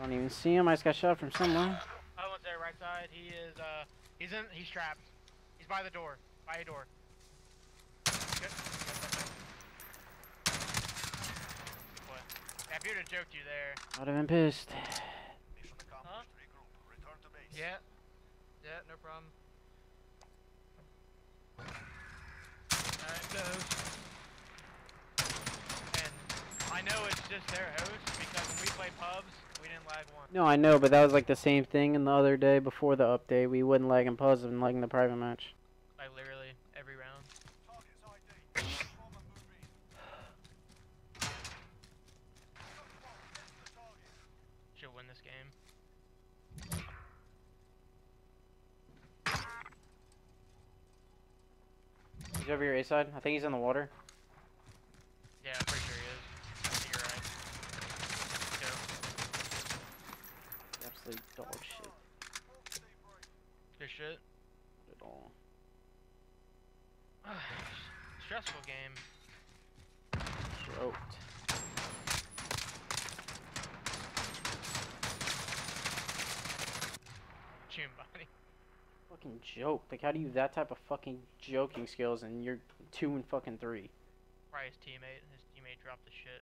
don't even see him. I just got shot from somewhere. Other one's there, right side. He is, he's trapped. He's by the door. By a door. Good. Good boy. Yeah, if you'd have joked you there. I'd have been pissed. Huh? Yeah. Yeah, no problem. Alright, go. And I know it's just their host because when we play pubs, we didn't lag one. No, I know, but that was like the same thing in the other day before the update. We wouldn't lag in pubs and lag in the private match. Like literally every round. Should win this game. He's over your A side. I think he's in the water. Yeah, I'm pretty sure he is. I think you're right. Go. Absolute dog shit. Good shit. Not at all. Stressful game. Choked. June body. Fucking joke. Like, how do you have that type of fucking joking skills and you're 2 and fucking 3? Probably his teammate. His teammate dropped the shit.